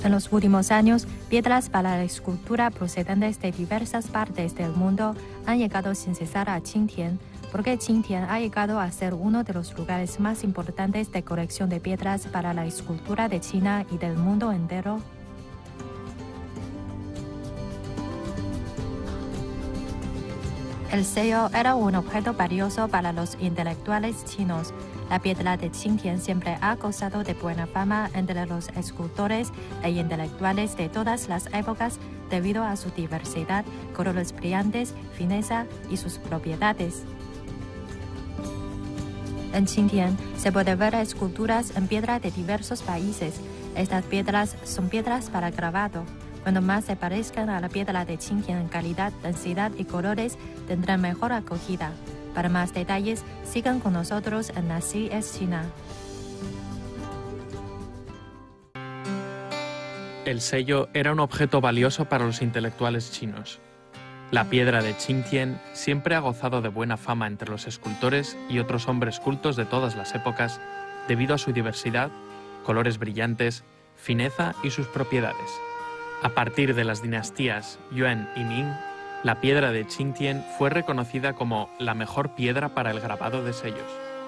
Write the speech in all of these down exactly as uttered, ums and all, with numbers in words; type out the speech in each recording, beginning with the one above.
En los últimos años, piedras para la escultura procedentes de diversas partes del mundo han llegado sin cesar a Qingtian, porque Qingtian ha llegado a ser uno de los lugares más importantes de colección de piedras para la escultura de China y del mundo entero. El sello era un objeto valioso para los intelectuales chinos. La piedra de Qingtian siempre ha gozado de buena fama entre los escultores e intelectuales de todas las épocas debido a su diversidad, colores brillantes, fineza y sus propiedades. En Qingtian se puede ver esculturas en piedra de diversos países. Estas piedras son piedras para grabado. Cuando más se parezcan a la piedra de Qingtian en calidad, densidad y colores, tendrán mejor acogida. Para más detalles, sigan con nosotros en Así es China. El sello era un objeto valioso para los intelectuales chinos. La piedra de Qingtian siempre ha gozado de buena fama entre los escultores y otros hombres cultos de todas las épocas debido a su diversidad, colores brillantes, fineza y sus propiedades. A partir de las dinastías Yuan y Ming, la piedra de Qingtian fue reconocida como la mejor piedra para el grabado de sellos.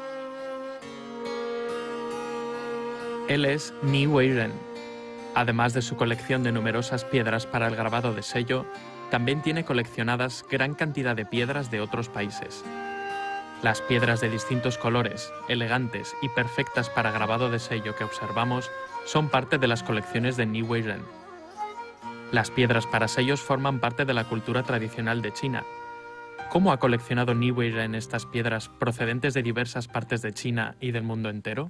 Él es Ni Weiren. Además de su colección de numerosas piedras para el grabado de sello, también tiene coleccionadas gran cantidad de piedras de otros países. Las piedras de distintos colores, elegantes y perfectas para grabado de sello que observamos son parte de las colecciones de Ni Weiren. Las piedras para sellos forman parte de la cultura tradicional de China. ¿Cómo ha coleccionado Ni Weiren estas piedras procedentes de diversas partes de China y del mundo entero?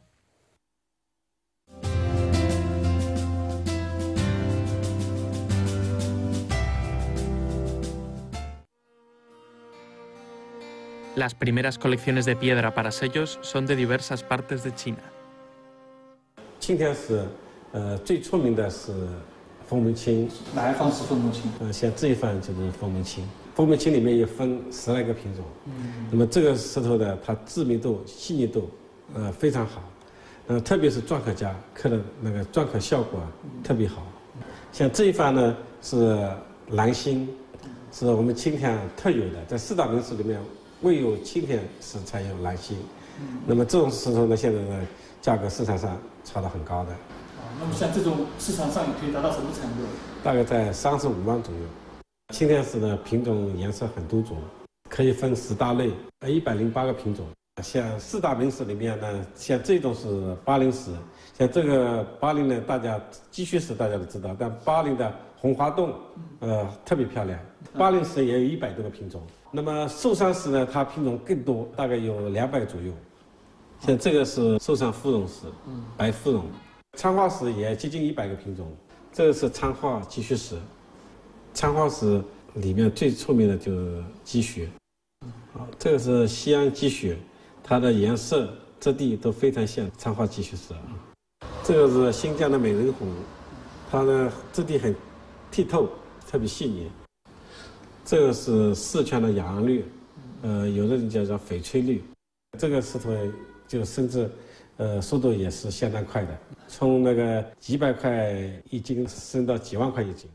Las primeras colecciones de piedra para sellos son de diversas partes de China. 今天是呃最出名的是 风门青， 哪一方是风门青？ 呃，像这一方就是风门青。风门青里面有分十来个品种，嗯，那么这个石头的它致密度、细腻度，呃非常好，呃特别是篆刻家刻的那个篆刻效果啊特别好。像这一方呢是蓝星，是我们青田特有的，在四大名石里面唯有青田石才有蓝星。那么这种石头呢，现在的价格市场上炒得很高的。 那么像这种市场上可以达到什么程度？ 大概在三十五万左右。青田石的品种颜色很多种，可以分十大类，呃，一百零八个品种。像四大名石里面呢，像这种是巴陵石，像这个巴陵呢，大家鸡须石大家都知道，但巴陵的红花洞，呃，特别漂亮。巴陵石也有一百多个品种。那么寿山石呢，它品种更多，大概有两百左右。像这个是寿山芙蓉石，白芙蓉。 参化石也接近一百个品种，这个是参化鸡须石。参化石里面最出名的就是鸡须，啊，这个是西安鸡须，它的颜色、质地都非常像参化鸡须石。这个是新疆的美人红，它的质地很剔透，特别细腻。这个是四川的雅安绿，呃，有的人叫做翡翠绿。这个石头就甚至。 呃，速度也是相当快的，从那个几百块一斤升到几万块一斤。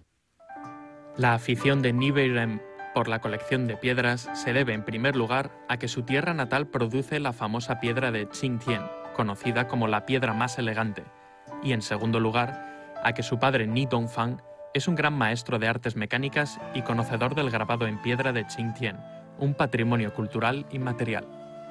La afición de Ni Weiren por la colección de piedras se debe en primer lugar a que su tierra natal produce la famosa piedra de Qingtian, conocida como la piedra más elegante, y en segundo lugar a que su padre Ni Dongfang es un gran maestro de artes mecánicas y conocedor del grabado en piedra de Qingtian, un patrimonio cultural inmaterial.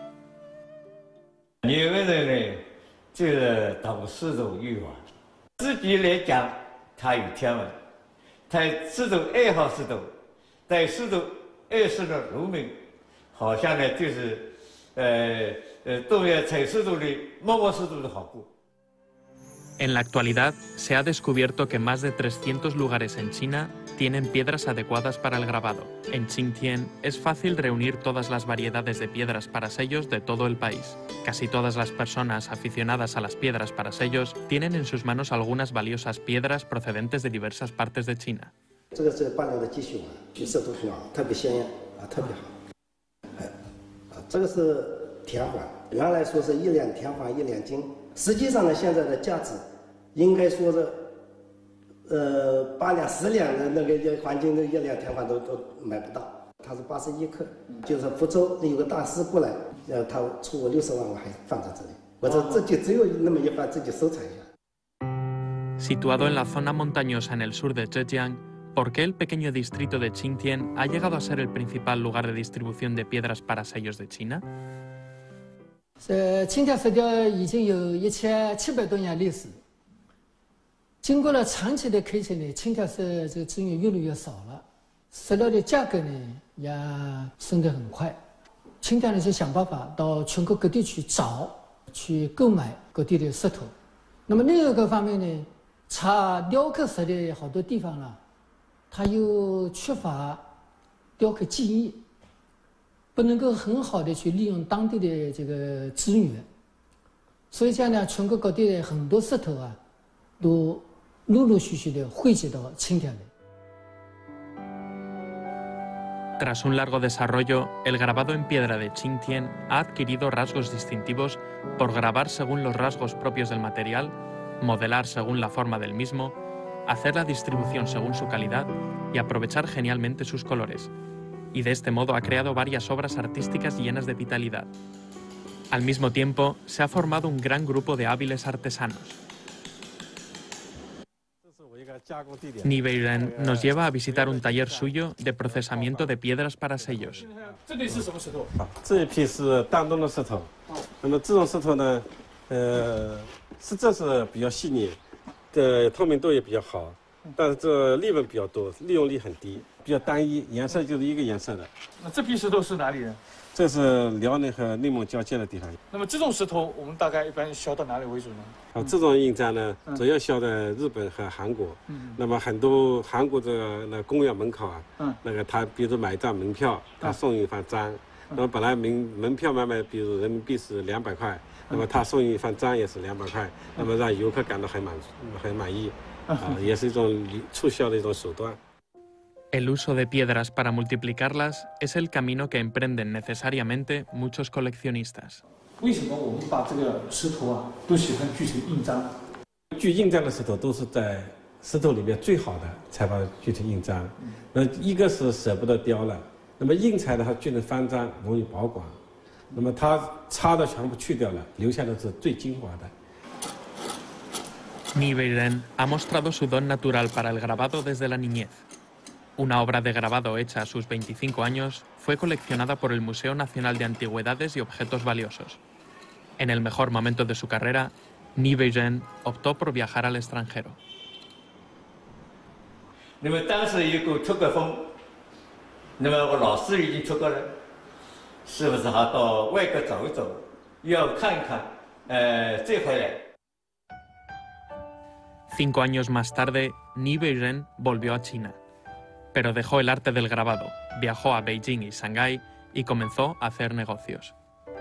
你们的呢，就是懂四种语法，自己来讲，他有天分，他四种爱好是懂，在四种爱事的农民，好像呢就是，呃呃，都要采四种的摸摸四种的好过。 En la actualidad, se ha descubierto que más de trescientos lugares en China tienen piedras adecuadas para el grabado. En Qingtian es fácil reunir todas las variedades de piedras para sellos de todo el país. Casi todas las personas aficionadas a las piedras para sellos tienen en sus manos algunas valiosas piedras procedentes de diversas partes de China. 这个是巴陵的鸡须啊，橘色都很好，特别鲜艳啊，特别好。哎，啊，这个是田环，原来说是一两田环一两金。 实际上呢，现在的价值应该说是呃，八两十两的那个黄金的一两天黄都都买不到。它是八十一克，就是福州有个大师过来，呃，他出我六十万，我还放在这里。我说这就只有那么一半，自己收藏一下。 Situado en la zona montañosa en el sur de Zhejiang, ¿por qué el pequeño distrito de Qingtian ha llegado a ser el principal lugar de distribución de piedras para sellos de China? 呃，青条石雕已经有一千七百多年历史。经过了长期的开采呢，青条石这个资源越来越少了，石料的价格呢也升得很快。青条呢就想办法到全国各地去找、去购买各地的石头。那么另一个方面呢，产雕刻石的好多地方呢，它又缺乏雕刻技艺。 不能够很好的去利用当地的这个资源，所以这样呢，全国各地的很多石头啊，都陆陆续续的汇集到青条来。 Tras un largo desarrollo, el grabado en piedra de Qingtian ha adquirido rasgos distintivos por grabar según los rasgos propios del material, modelar según la forma del mismo, hacer la distribución según su calidad y aprovechar genialmente sus colores. Y de este modo ha creado varias obras artísticas llenas de vitalidad. Al mismo tiempo, se ha formado un gran grupo de hábiles artesanos. Ni Weiren nos lleva a visitar un taller suyo de procesamiento de piedras para sellos. 这里是什么石头？ 这一批是丹东的石头，那么这种石头呢，呃，是这是比较细腻，的透明度也比较好，但是这利润比较多，利用率很低。 比较单一，颜色就是一个颜色的。 那这批石头是哪里人？ 这是辽宁和内蒙交界的地方。 那么这种石头，我们大概一般销到哪里为主呢？ 啊，这种印章呢，主要销在日本和韩国。嗯。那么很多韩国这个那公园门口啊，嗯，那个他比如买一张门票，他送一份章。那么本来门门票买卖，比如人民币是两百块，那么他送一份章也是两百块，那么让游客感到很满很满意，啊，也是一种促销的一种手段。 El uso de piedras para multiplicarlas es el camino que emprenden necesariamente muchos coleccionistas. 为什么我们把这个石头啊都喜欢锯成印章？ 锯印章的石头都是在石头里面最好的，才把它锯成印章。那一个是舍不得雕了，那么印材的它锯成方章容易保管，那么它差的全部去掉了，留下的是最精华的。 Ni Weiren ha mostrado su don natural para el grabado desde la niñez. Una obra de grabado hecha a sus veinticinco años fue coleccionada por el Museo Nacional de Antigüedades y Objetos Valiosos. En el mejor momento de su carrera, Ni Weiren optó por viajar al extranjero. 那么当时有股出国风，那么我老师已经出国了，是不是还到外国走一走，要看一看，呃，再回来。 Cinco años más tarde, Ni Weiren volvió a China. Pero dejó el arte del grabado, viajó a Beijing y Shanghái y comenzó a hacer negocios.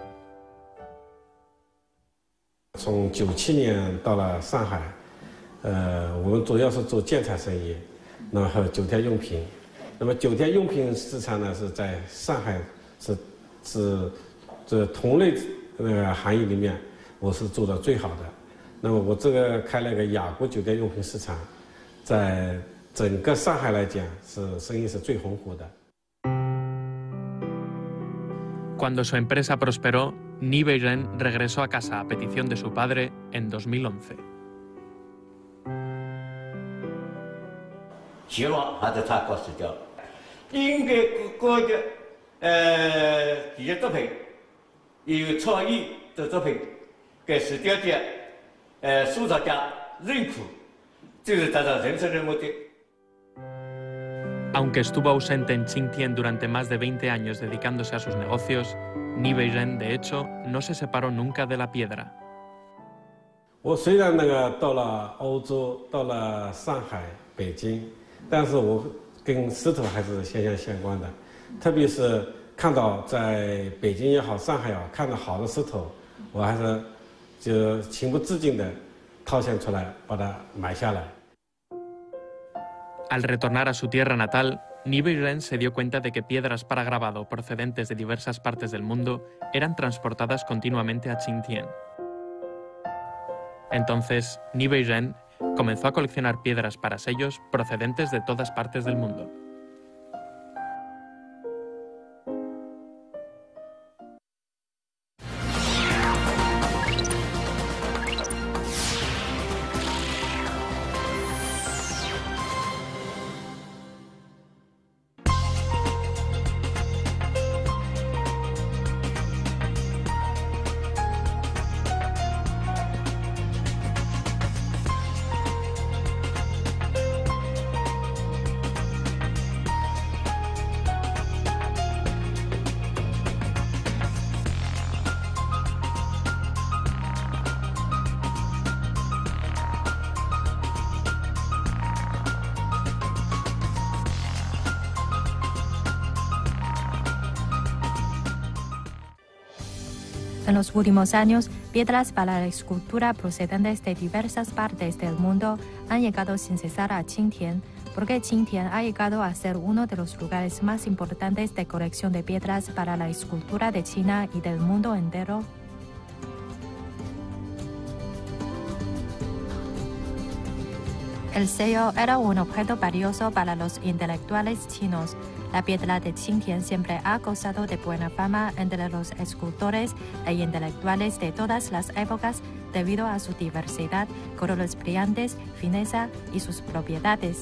从九七年到了上海，呃，我们主要是做建材生意，那么还有酒店用品。那么酒店用品市场呢是在上海是是这同类那个行业里面，我是做的最好的。那么我这个开了个雅国酒店用品市场，在 整个上海来讲，是生意是最红火的。 Cuando su empresa prosperó, Ni Weiren regresó a casa a petición de su padre en dos mil once. 希望还是他搞石雕，应该各个呃艺术作品有创意的作品，给石雕界、呃收藏家认可，就是达到人生的目的。 Aunque estuvo ausente en Qingtian durante más de veinte años dedicándose a sus negocios, Ni Weiren, de hecho, no se separó nunca de la piedra. 我虽然那个到了欧洲，到了上海、北京，但是我跟石头还是息息相关的。特别是看到在北京也好，上海也好，看到好的石头，我还是就情不自禁的掏钱出来把它买下来。 Al retornar a su tierra natal, Ni Weiren se dio cuenta de que piedras para grabado procedentes de diversas partes del mundo eran transportadas continuamente a Qingtian. Entonces, Ni Weiren comenzó a coleccionar piedras para sellos procedentes de todas partes del mundo. En los últimos años, piedras para la escultura procedentes de diversas partes del mundo han llegado sin cesar a Qingtian, porque Qingtian ha llegado a ser uno de los lugares más importantes de colección de piedras para la escultura de China y del mundo entero. El sello era un objeto valioso para los intelectuales chinos. La piedra de Qingtian siempre ha gozado de buena fama entre los escultores e intelectuales de todas las épocas debido a su diversidad, colores brillantes, fineza y sus propiedades.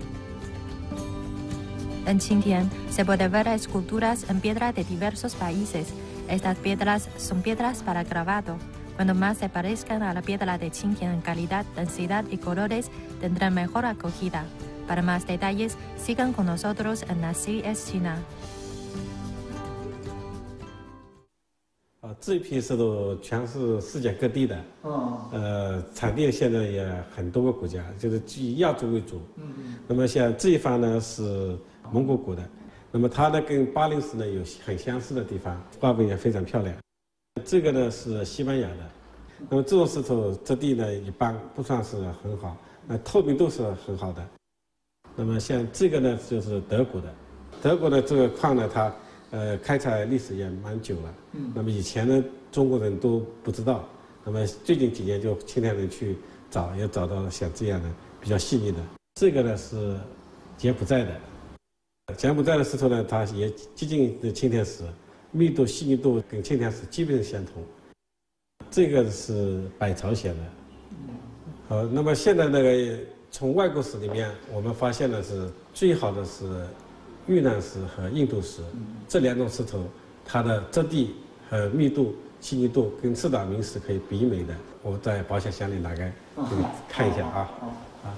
En Qingtian se puede ver esculturas en piedra de diversos países. Estas piedras son piedras para grabado. Cuando más se parezcan a la piedra de Qingtian en calidad, densidad y colores, tendrán mejor acogida. Para más detalles, sigan con nosotros en Así es China。 啊，这一批石头全是世界各地的，哦，呃，产地现在也很多个国家，就是以亚洲为主。嗯嗯。那么像这一方呢是蒙古国的，那么它呢跟巴林石呢有很相似的地方，花纹也非常漂亮。这个呢是西班牙的，那么这种石头质地呢一般，不算是很好，那透明度是很好的。那么像这个呢就是德国的，德国的这个矿呢它呃开采历史也蛮久了，嗯，那么以前呢中国人都不知道，那么最近几年就青年人去找，也找到了像这样的比较细腻的。这个呢是柬埔寨的，柬埔寨的石头呢它也接近的青田石。密度、细腻度跟青田石基本上相同。这个是百朝鲜的。好，那么现在那个从外国石里面，我们发现的是最好的是越南石和印度石，这两种石头，它的质地和密度、细腻度跟四大名石可以媲美的。我在保险箱里拿开给你看一下啊。啊。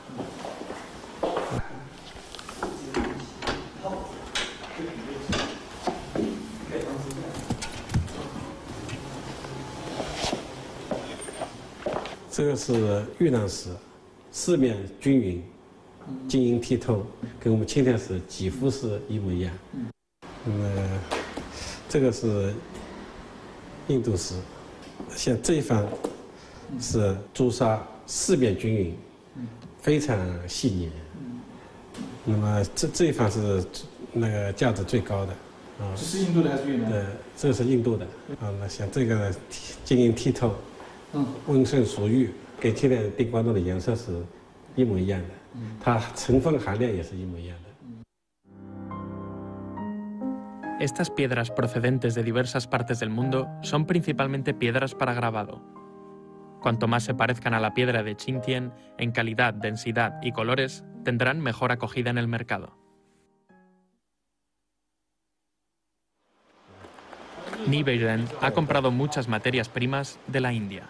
这个是越南石，四面均匀，晶莹剔透，跟我们青田石几乎是一模一样。那么这个是印度石，像这一方是朱砂，四面均匀，非常细腻。那么这这一方是那个价值最高的。啊， 这是印度的还是越南的？ 对，这是印度的。啊，那像这个呢，晶莹剔透。嗯，温顺熟玉，跟青田丁光洞的颜色是一模一样的，它成分含量也是一模一样的。Estas piedras procedentes de diversas partes del mundo son principalmente piedras para grabado. Cuanto más se parezcan a la piedra de Qingtian en calidad, densidad y colores, tendrán mejor acogida en el mercado. Ni Weiren ha comprado muchas materias primas de la India.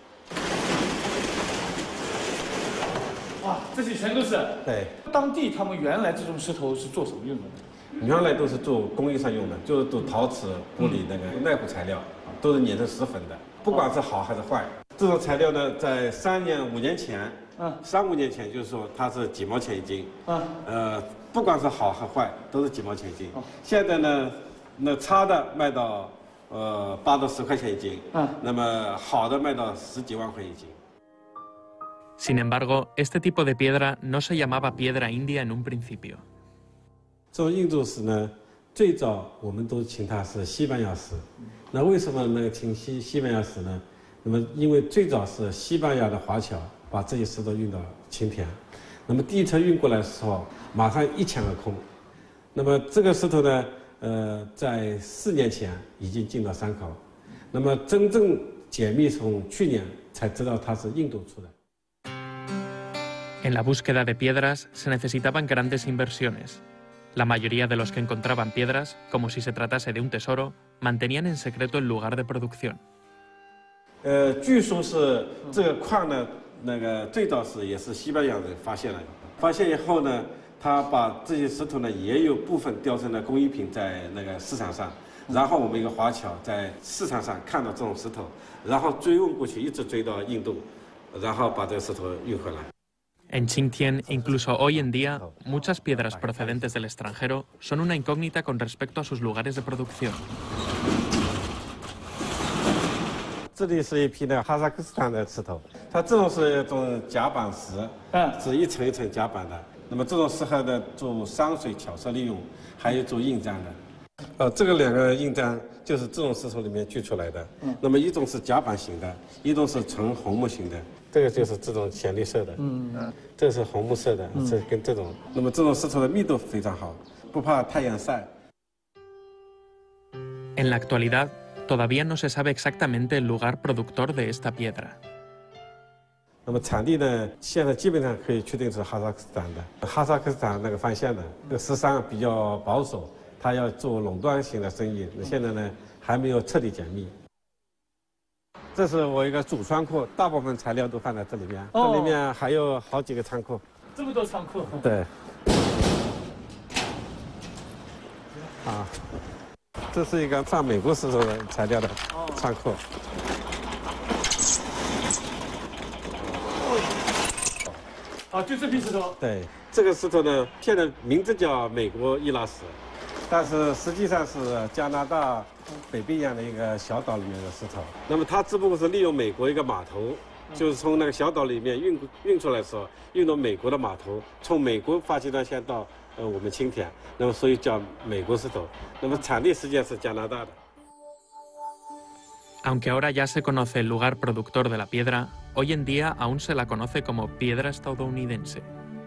啊，这些全都是。 对。 当地他们原来这种石头是做什么用的？ 原来都是做工艺上用的，就是做陶瓷、玻璃那个耐腐材料，都是碾成石粉的。不管是好还是坏，这种材料呢，在三年、五年前，嗯，三五年前就是说它是几毛钱一斤，嗯，呃，不管是好还坏，都是几毛钱一斤。现在呢，那差的卖到呃八到十块钱一斤，嗯，那么好的卖到十几万块一斤。 Sin embargo, este tipo de piedra no se llamaba piedra india en un principio. 这种印度石呢，最早我们都称它是西班牙石。那为什么那个称西西班牙石呢？那么因为最早是西班牙的华侨把这些石头运到青田。那么第一车运过来的时候，马上一抢而空。那么这个石头呢，呃，在四年前已经进到山口，那么真正解密从去年才知道它是印度出的。 En la búsqueda de piedras se necesitaban grandes inversiones. La mayoría de los que encontraban piedras, como si se tratase de un tesoro, mantenían en secreto el lugar de producción. 呃，据说是这个矿呢，那个最早是也是西班牙人发现了，发现以后呢，他把这些石头呢也有部分雕成了工艺品在那个市场上，然后我们一个华侨在市场上看到这种石头，然后追问过去，一直追到印度，然后把这个石头运回来。 En Qingtian, incluso hoy en día, muchas piedras procedentes del extranjero son una incógnita con respecto a sus lugares de producción. 这里是一批呢哈萨克斯坦的石头，它这种是一种夹板石，嗯，是一层一层夹板的。那么这种适合呢做山水巧设利用，还有做印章的。呃，这个两个印章就是这种石头里面锯出来的。嗯，那么一种是夹板型的，一种是纯红木型的。 这个就是这种浅绿色的，嗯嗯，这是红木色的，这跟这种，那么这种石头的密度非常好，不怕太阳晒。 En la actualidad, todavía no se sabe exactamente el lugar productor de esta piedra. 那么产地呢，现在基本上可以确定是哈萨克斯坦的，哈萨克斯坦那个方向的，这个石商比较保守，他要做垄断型的生意，那现在呢还没有彻底解密。 这是我一个主仓库，大部分材料都放在这里面。哦、这里面还有好几个仓库。 这么多仓库？ 对。啊，这是一个放美国石头的材料的仓库。 啊，就这批石头。 对，这个石头呢，现在名字叫美国伊拉石，但是实际上是加拿大。 北冰洋的一个小岛里面的石头，那么它只不过是利用美国一个码头，就是从那个小岛里面运运出来的时候，运到美国的码头，从美国发阶段线到呃我们青田，那么所以叫美国石头。那么产地实际上是加拿大的。 Aunque ahora ya se conoce el lugar productor de la piedra, hoy en día aún se la conoce como piedra estadounidense.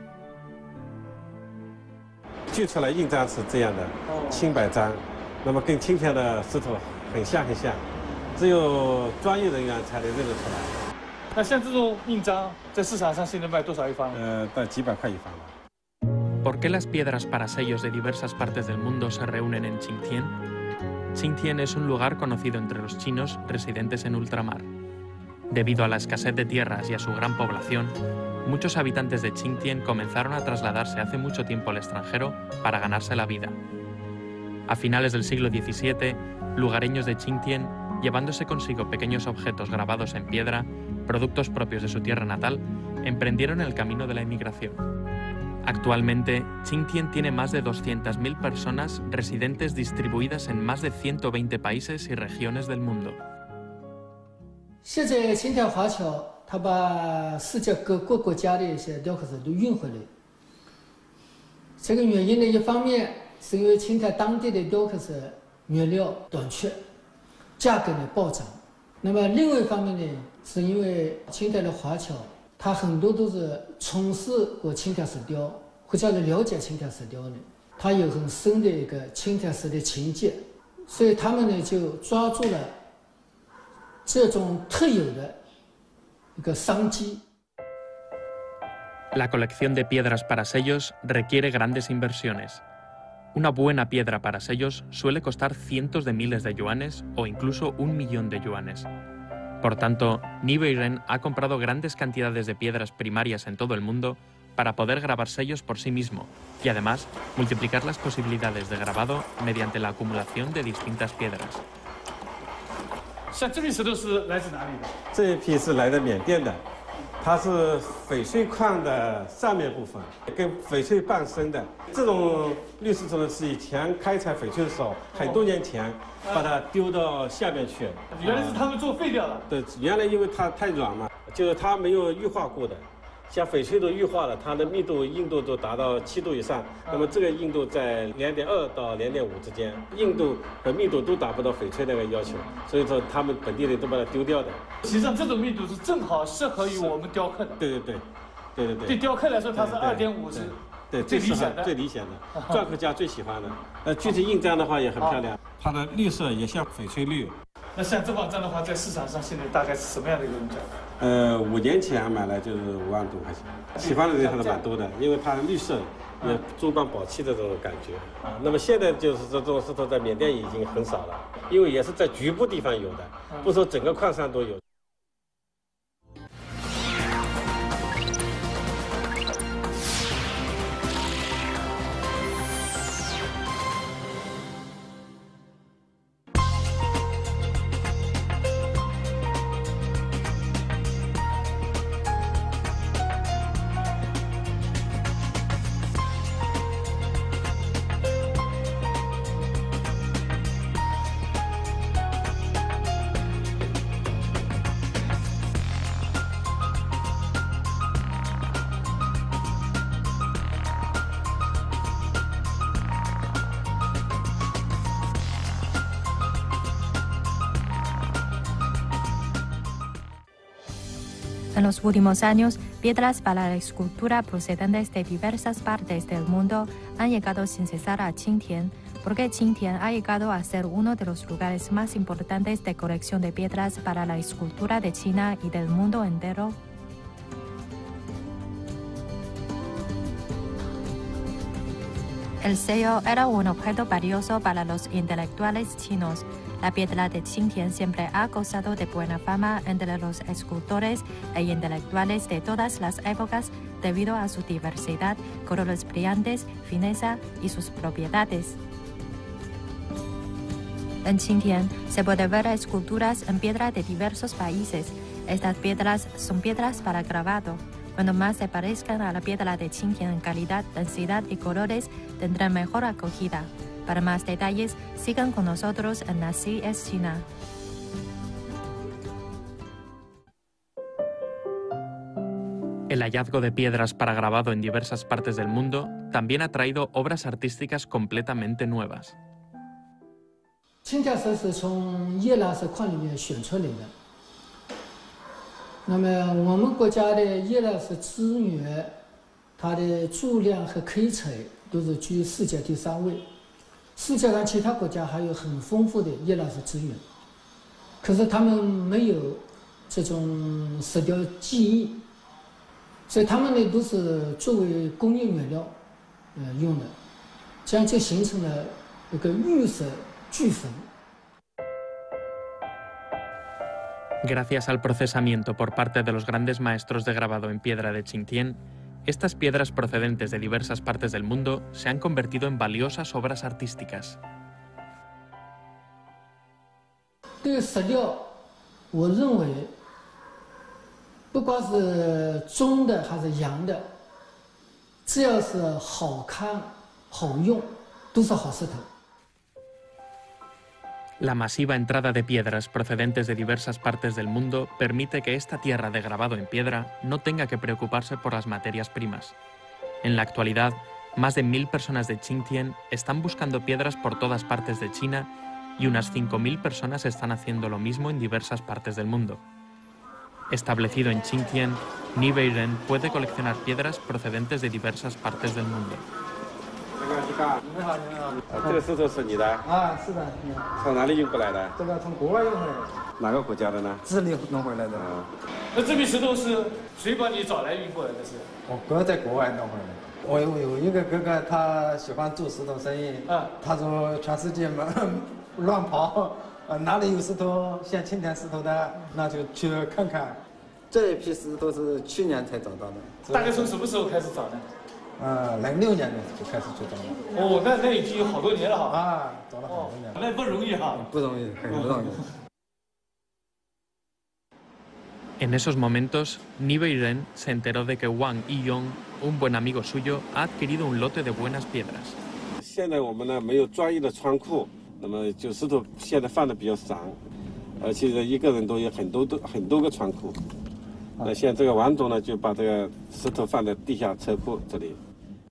锯出来印章是这样的，青白章。 那么跟青田的石头很像很像，只有专业人员才能认得出来。 那像这种印章在市场上现在卖多少一方？ 呃，到几百块一方吧。 ¿Por qué las piedras para sellos de diversas partes del mundo se reúnen en Qingtian? Qingtian es un lugar conocido entre los chinos residentes en ultramar. Debido a la escasez de tierras y a su gran población, muchos habitantes de Qingtian comenzaron a trasladarse hace mucho tiempo al extranjero para ganarse la vida. A finales del siglo diecisiete, lugareños de Qingtian, llevándose consigo pequeños objetos grabados en piedra, productos propios de su tierra natal, emprendieron el camino de la emigración. Actualmente, Qingtian tiene más de doscientas mil personas residentes distribuidas en más de ciento veinte países y regiones del mundo. 现在青田华侨他把世界各各国家的一些雕刻石都运回来，这个原因呢，一方面。 是因为青田当地的雕刻石原料短缺，价格呢暴涨。那么另外一方面呢，是因为青田的华侨，他很多都是从事过青田石雕，或者是了解青田石雕的，他有很深的一个青田石的情结，所以他们呢就抓住了这种特有的一个商机。 La colección de piedras para sellos requiere grandes inversiones. Una buena piedra para sellos suele costar cientos de miles de yuanes o incluso un millón de yuanes. Por tanto, Ni Weiren ha comprado grandes cantidades de piedras primarias en todo el mundo para poder grabar sellos por sí mismo y además multiplicar las posibilidades de grabado mediante la acumulación de distintas piedras. 像这批石头是来自哪里的？ 这一批是来自缅甸的。 它是翡翠矿的上面部分，跟翡翠伴生的。这种绿石头呢，是以前开采翡翠的时候，很多年前把它丢到下面去。 原来是他们做废掉了。 对，原来因为它太软嘛，就是它没有玉化过的， 像翡翠都玉化了，它的密度硬度都达到七度以上，那么这个硬度在两点二到两点五之间，硬度和密度都达不到翡翠那个要求，所以说他们本地人都把它丢掉的。 实际上这种密度是正好适合于我们雕刻的。 对对对，对对对。 对雕刻来说，它是二点五是对最理想的，最理想的，篆刻家最喜欢的。呃，具体印章的话也很漂亮，它的绿色也像翡翠绿。 那像这款章的话，在市场上现在大概是什么样的一个价格？ 呃，五年前买来就是五万多块钱，喜欢的人还是蛮多的，因为它绿色，也珠光宝气的这种感觉。啊，那么现在就是这种石头在缅甸已经很少了，因为也是在局部地方有的，不说整个矿山都有。 En los últimos años, piedras para la escultura procedentes de diversas partes del mundo han llegado sin cesar a Qingtian, porque Qingtian ha llegado a ser uno de los lugares más importantes de colección de piedras para la escultura de China y del mundo entero. El sello era un objeto valioso para los intelectuales chinos. La piedra de Qingtian siempre ha gozado de buena fama entre los escultores e intelectuales de todas las épocas debido a su diversidad, colores brillantes, fineza y sus propiedades. En Qingtian se puede ver esculturas en piedra de diversos países. Estas piedras son piedras para grabado. Cuando más se parezcan a la piedra de Qingtian en calidad, densidad y colores, tendrán mejor acogida. Para más detalles, sigan con nosotros en Así es China. El hallazgo de piedras para grabado en diversas partes del mundo también ha traído obras artísticas completamente nuevas. 青条石是从叶拉石矿里面选出来的。那么我们国家的叶拉石资源，它的质量和刻彩都是居世界第三位。世界上其他国家还有很丰富的叶拉石资源，可是他们没有这种石雕技艺，所以他们呢都是作为工业原料，呃用的，这样就形成了一个玉石俱焚。 Gracias al procesamiento por parte de los grandes maestros de grabado en piedra de Qingtian, estas piedras procedentes de diversas partes del mundo se han convertido en valiosas obras artísticas. 对石料，我认为，不管是中的还是洋的，只要是好看、好用，都是好石头。 La masiva entrada de piedras procedentes de diversas partes del mundo permite que esta tierra de grabado en piedra no tenga que preocuparse por las materias primas. En la actualidad, más de mil personas de Qingtian están buscando piedras por todas partes de China y unas cinco mil personas están haciendo lo mismo en diversas partes del mundo. Establecido en Qingtian, Ni Weiren puede coleccionar piedras procedentes de diversas partes del mundo. 你好，你好。这个石头是你的？ 啊，是的。 从哪里运过来的？ 这个从国外运回来的。 哪个国家的呢？ 智利弄回来的。 那这批石头是谁帮你找来运过来的？是？ 我哥在国外弄回来的。我有有一个哥哥，他喜欢做石头生意。啊。他说全世界嘛乱跑，呃哪里有石头像青田石头的，那就去看看。这一批石头是去年才找到的。 大概从什么时候开始找的？ 呃，零六年就开始去找了。 哦，那那已经有好多年了哈。 啊，找了好多年。 那不容易哈。 不容易，很不容易。 En esos momentos, Ni Weiren se enteró de que Wang Yiyong, un buen amigo suyo, ha adquirido un lote de buenas piedras. 现在我们呢没有专业的仓库，那么就石头现在放的比较散，而且一个人都有很多多很多个仓库。 那现在这个王总呢，就把这个石头放在地下车库这里。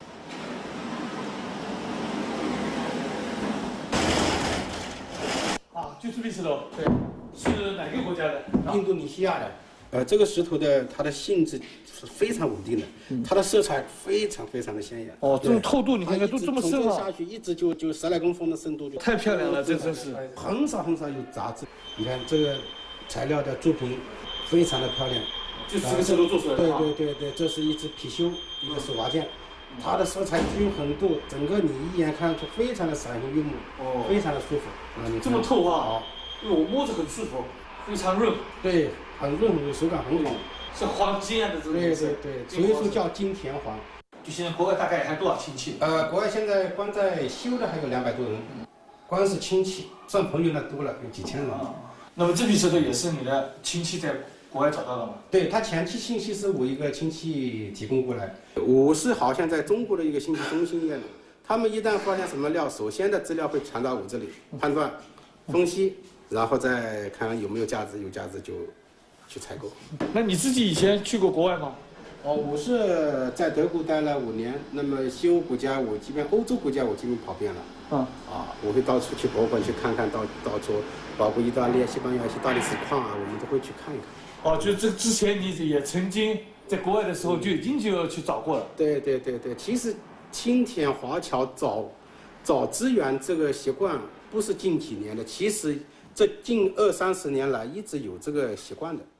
啊，就这批石头，对，是哪个国家的？ 印度尼西亚的。呃，这个石头的它的性质是非常稳定的，嗯、它的色彩非常非常的鲜艳。 哦，这种透度你看看都这么深啊！ 下去一直就就十来公分的深度就。 太漂亮了，这真是。 很少很少有杂质。你看这个材料的铸品非常的漂亮， 就是这个石头做出来的。 对对对对，这是一只貔貅，一个是瓦件。它的色彩均衡度，整个你一眼看出非常的赏心悦目，哦，非常的舒服。 啊，你这么透啊？因为我摸着很舒服，非常润。 对，很润很润，手感很好。 是黄金啊，这种。 对对对，所以说叫金田黄。 就现在国外大概还有多少亲戚？ 呃，国外现在光在修的还有两百多人，光是亲戚，算朋友那多了，有几千人。 啊、那么这批石头也是你的亲戚在国外找到的吗？ 对，他前期信息是我一个亲戚提供过来，我是好像在中国的一个信息中心一样的，他们一旦发现什么料，首先的资料会传到我这里，判断、分析，然后再看有没有价值，有价值就去采购。 那你自己以前去过国外吗？ 哦，我是在德国待了五年，那么西欧国家我基本欧洲国家我基本跑遍了。嗯啊，我会到处去博物馆去看看，到到处包括意大利、西班牙一些大理石矿啊，我们都会去看一看。 哦，就这之前你也曾经在国外的时候就已经就要去找过了。 对对对对，其实青田华侨找找资源这个习惯不是近几年的，其实这近二三十年来一直有这个习惯的。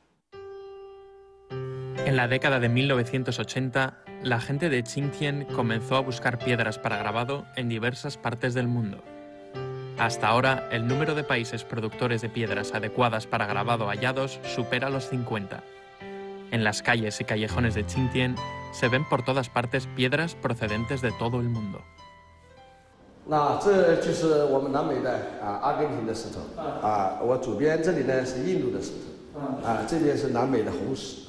En la década de mil novecientos ochenta, la gente de Qingtian comenzó a buscar piedras para grabado en diversas partes del mundo. Hasta ahora, el número de países productores de piedras adecuadas para grabado hallados supera los cincuenta. En las calles y callejones de Qingtian se ven por todas partes piedras procedentes de todo el mundo. 那这就是我们南美的啊，阿根廷的石头啊，我左边这里呢是印度的石头啊，这边是南美的红石。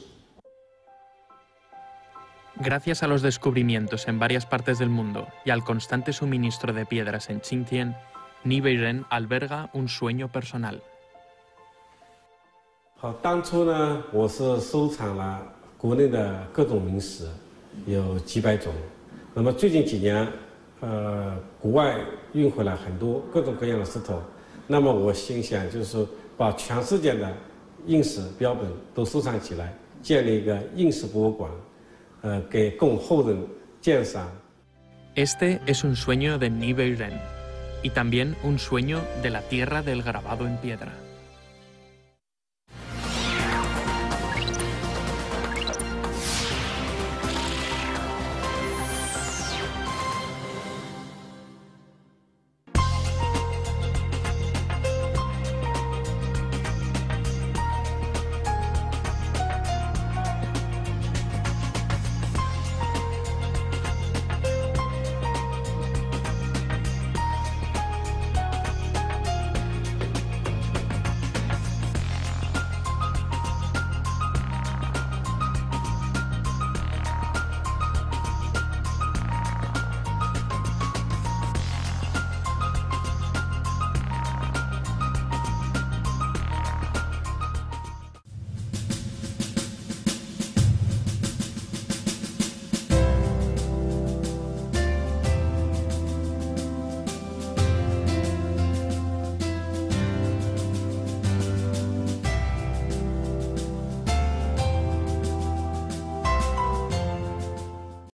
Gracias a los descubrimientos en varias partes del mundo y al constante suministro de piedras en Qingtian, Nibeiren alberga un sueño personal. 好，当初呢，我是收藏了国内的各种名石，有几百种。那么最近几年，呃，国外运回来很多各种各样的石头。那么我心想，就是把全世界的硬石标本都收藏起来，建立一个硬石博物馆。 Este es un sueño de Nibeiren y también un sueño de la tierra del grabado en piedra.